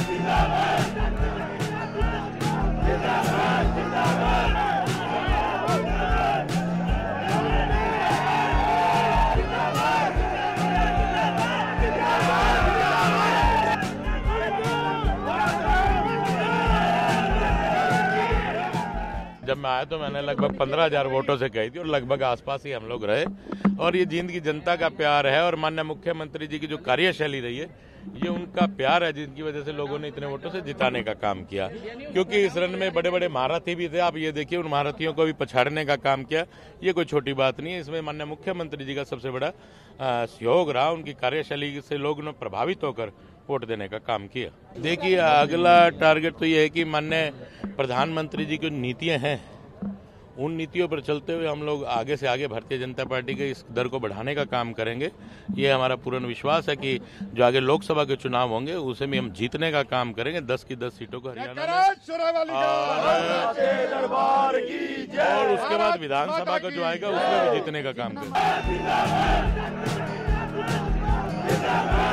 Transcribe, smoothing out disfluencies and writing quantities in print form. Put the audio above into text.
जब मैं आया तो मैंने लगभग 15,000 वोटों से कही थी और लगभग आसपास ही हम लोग रहे और ये जींद की जनता का प्यार है और माननीय मुख्यमंत्री जी की जो कार्यशैली रही है ये उनका प्यार है जिनकी वजह से लोगों ने इतने वोटों से जिताने का काम किया। क्योंकि इस रन में बड़े बड़े महारथी भी थे, आप ये देखिए उन महारथियों को भी पछाड़ने का काम किया। ये कोई छोटी बात नहीं है, इसमें माननीय मुख्यमंत्री जी का सबसे बड़ा सहयोग रहा। उनकी कार्यशैली से लोगों ने प्रभावित होकर वोट देने का काम किया। देखिए अगला टारगेट तो ये है कि माननीय प्रधानमंत्री जी की नीतियां हैं उन नीतियों पर चलते हुए हम लोग आगे से आगे भारतीय जनता पार्टी के इस दर को बढ़ाने का काम करेंगे। ये हमारा पूर्ण विश्वास है कि जो आगे लोकसभा के चुनाव होंगे उसे भी हम जीतने का काम करेंगे। 10 की 10 सीटों को हरियाणा में और उसके बाद विधानसभा का जो आएगा उसमें भी जीतने का काम करेंगे।